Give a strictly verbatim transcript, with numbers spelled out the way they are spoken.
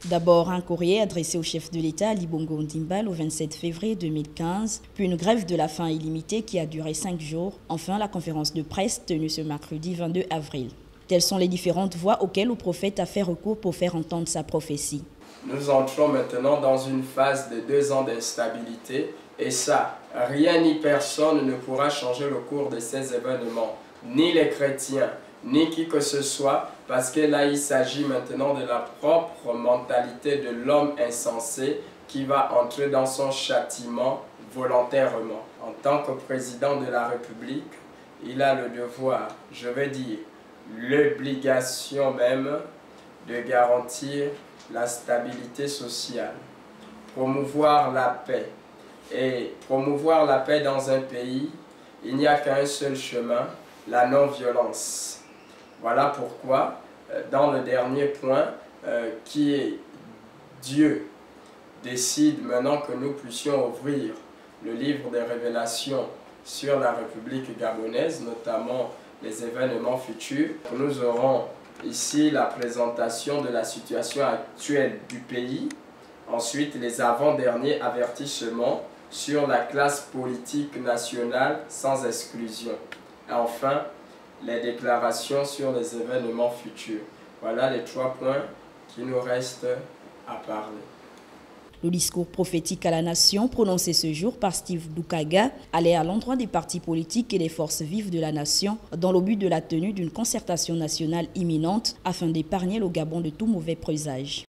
D'abord un courrier adressé au chef de l'État Ali Bongo Ondimba le vingt-sept février deux mille quinze, puis une grève de la faim illimitée qui a duré cinq jours, enfin la conférence de presse tenue ce mercredi vingt-deux avril. Telles sont les différentes voies auxquelles le prophète a fait recours pour faire entendre sa prophétie. Nous entrons maintenant dans une phase de deux ans d'instabilité et ça, rien ni personne ne pourra changer le cours de ces événements, ni les chrétiens, ni qui que ce soit, parce que là il s'agit maintenant de la propre mentalité de l'homme insensé qui va entrer dans son châtiment volontairement. En tant que président de la République, il a le devoir, je veux dire, l'obligation même de garantir la stabilité sociale, promouvoir la paix. Et promouvoir la paix dans un pays, il n'y a qu'un seul chemin, la non-violence. Voilà pourquoi, dans le dernier point, euh, qui est Dieu décide maintenant que nous puissions ouvrir le livre des révélations sur la République gabonaise, notamment les événements futurs. Nous aurons ici la présentation de la situation actuelle du pays, ensuite les avant-derniers avertissements sur la classe politique nationale sans exclusion. Et enfin, les déclarations sur les événements futurs. Voilà les trois points qui nous restent à parler. Le discours prophétique à la nation prononcé ce jour par Steve Doukaga allait à l'endroit des partis politiques et des forces vives de la nation dans le but de la tenue d'une concertation nationale imminente afin d'épargner le Gabon de tout mauvais présage.